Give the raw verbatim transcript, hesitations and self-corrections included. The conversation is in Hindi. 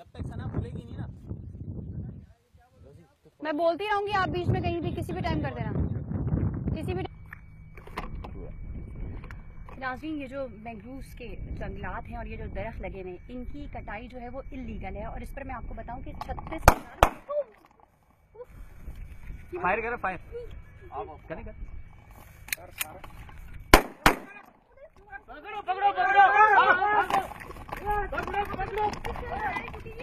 जब तक सना भूलेगी नहीं ना। मैं बोलती रहूंगी, आप बीच में कहीं भी किसी भी टाइम कर देना, किसी भी। नाज़रीन, ये जो मैंग्रोव्स के जंगलात हैं और ये जो दरख्त लगे हुए हैं, इनकी कटाई जो है वो इल्लीगल है। और इस पर मैं आपको बताऊं कि छत्तीस फायर करो, फायर करें कर। पकड़ो पकड़ो पकड़ो पकड़ो पकड़ो पकड़ो।